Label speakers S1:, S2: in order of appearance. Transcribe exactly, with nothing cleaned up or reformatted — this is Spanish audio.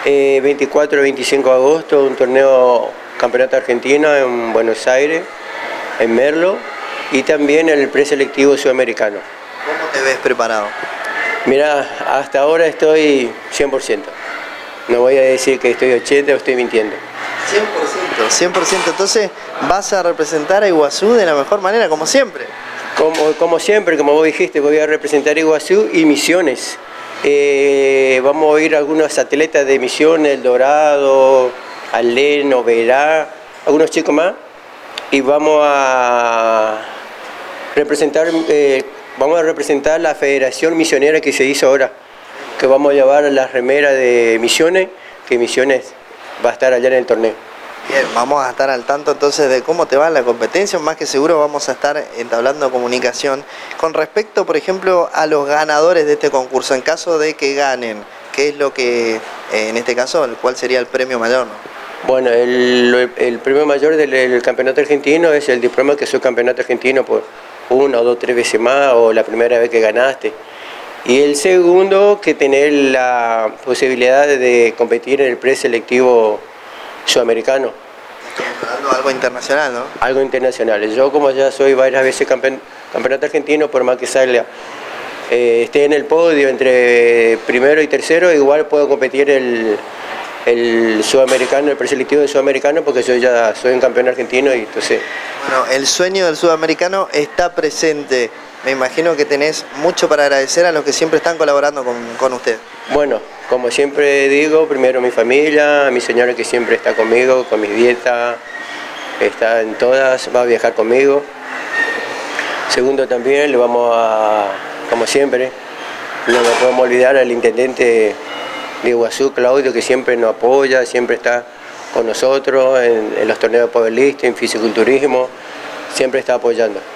S1: Eh, veinticuatro y veinticinco de agosto, un torneo campeonato argentino en Buenos Aires, en Merlo, y también el preselectivo sudamericano.
S2: ¿Cómo te ves preparado?
S1: Mira, hasta ahora estoy cien por ciento. No voy a decir que estoy ochenta o estoy mintiendo.
S2: cien por ciento. cien por ciento. Entonces vas a representar a Iguazú de la mejor manera, como siempre.
S1: Como, como siempre, como vos dijiste, voy a representar a Iguazú y Misiones. Eh, vamos a ir a algunos atletas de Misiones, El Dorado, Alén, Oberá, algunos chicos más. Y vamos a representar, eh, vamos a representar la Federación Misionera que se hizo ahora. Que vamos a llevar las remeras de Misiones, que Misiones va a estar allá en el torneo.
S2: Bien, vamos a estar al tanto entonces de cómo te va la competencia, más que seguro vamos a estar entablando comunicación. Con respecto, por ejemplo, a los ganadores de este concurso, en caso de que ganen, ¿qué es lo que, eh, en este caso, cuál sería el premio mayor, ¿no?
S1: Bueno, el, el premio mayor del, del campeonato argentino es el diploma que soy campeonato argentino por una o dos, tres veces más, o la primera vez que ganaste. Y el segundo, que tener la posibilidad de competir en el preselectivo sudamericano.
S2: Hablando algo internacional, ¿no?
S1: Algo internacional. Yo, como ya soy varias veces campeón, campeonato argentino, por más que salga, eh, esté en el podio entre primero y tercero, igual puedo competir el, el sudamericano, el preselectivo de sudamericano, porque yo ya soy un campeón argentino y entonces...
S2: Bueno, el sueño del sudamericano está presente. Me imagino que tenés mucho para agradecer a los que siempre están colaborando con, con usted.
S1: Bueno, como siempre digo, primero mi familia, mi señora que siempre está conmigo, con mi dieta, está en todas, va a viajar conmigo. Segundo también, le vamos a, como siempre, no nos podemos olvidar al intendente de Iguazú, Claudio, que siempre nos apoya, siempre está con nosotros en, en los torneos de powerlifting, en fisiculturismo, siempre está apoyando.